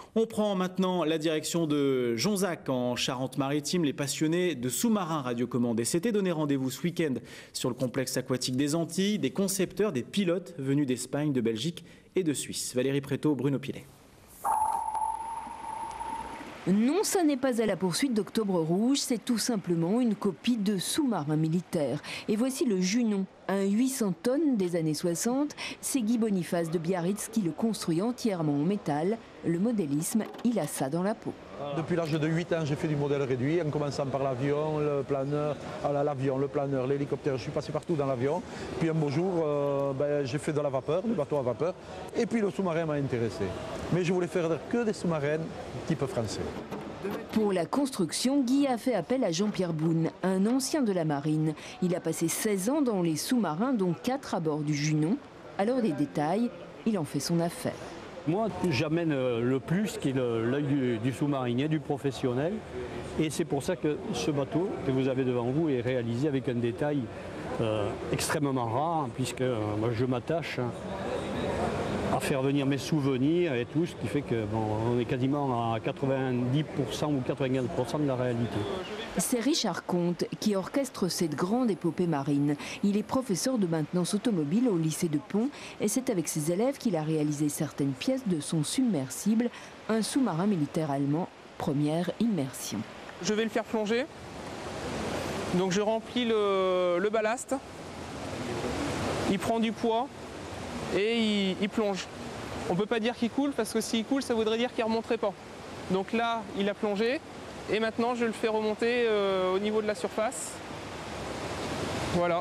On prend maintenant la direction de Jonzac en Charente-Maritime. Les passionnés de sous-marins radiocommandés s'étaient donné rendez-vous ce week-end sur le complexe aquatique des Antilles. Des concepteurs, des pilotes venus d'Espagne, de Belgique et de Suisse. Valérie Prétot, Bruno Pilet. Non, ça n'est pas à la poursuite d'Octobre Rouge, c'est tout simplement une copie de sous-marin militaire. Et voici le Junon, un 800 tonnes des années 60. C'est Guy Boniface de Biarritz qui le construit entièrement en métal. Le modélisme, il a ça dans la peau. Depuis l'âge de 8 ans, j'ai fait du modèle réduit, en commençant par l'avion, le planeur, le planeur, l'hélicoptère. Je suis passé partout dans l'avion. Puis un beau jour, j'ai fait de la vapeur, du bateau à vapeur. Et puis le sous-marin m'a intéressé. Mais je voulais faire que des sous-marins type français. Pour la construction, Guy a fait appel à Jean-Pierre Boune, un ancien de la marine. Il a passé 16 ans dans les sous-marins, dont 4 à bord du Junon. Alors des détails, il en fait son affaire. Moi, j'amène le plus qui est l'œil du sous-marinier, du professionnel. Et c'est pour ça que ce bateau que vous avez devant vous est réalisé avec un détail extrêmement rare, puisque moi, je m'attache à faire venir mes souvenirs et tout, ce qui fait qu'on est quasiment à 90% ou 95% de la réalité. C'est Richard Comte qui orchestre cette grande épopée marine. Il est professeur de maintenance automobile au lycée de Pont et c'est avec ses élèves qu'il a réalisé certaines pièces de son submersible, un sous-marin militaire allemand, première immersion. Je vais le faire plonger. Donc je remplis le ballast. Il prend du poids et il plonge. On ne peut pas dire qu'il coule parce que s'il coule, ça voudrait dire qu'il ne remonterait pas. Donc là, il a plongé. Et maintenant, je le fais remonter au niveau de la surface. Voilà.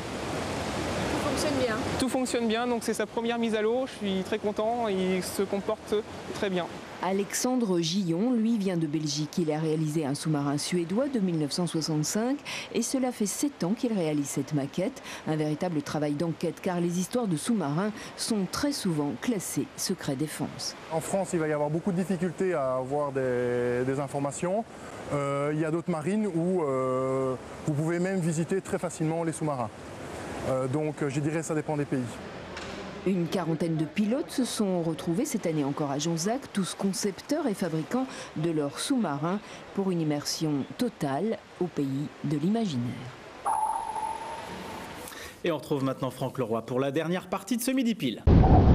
Tout fonctionne bien. Tout fonctionne bien, donc c'est sa première mise à l'eau. Je suis très content, il se comporte très bien. Alexandre Gillon, lui, vient de Belgique. Il a réalisé un sous-marin suédois de 1965 et cela fait 7 ans qu'il réalise cette maquette. Un véritable travail d'enquête car les histoires de sous-marins sont très souvent classées secret défense. En France, il va y avoir beaucoup de difficultés à avoir des informations. Il y a d'autres marines où vous pouvez même visiter très facilement les sous-marins. Donc je dirais que ça dépend des pays. Une quarantaine de pilotes se sont retrouvés cette année encore à Jonzac, tous concepteurs et fabricants de leurs sous-marins pour une immersion totale au pays de l'imaginaire. Et on retrouve maintenant Franck Leroy pour la dernière partie de ce Midi Pile.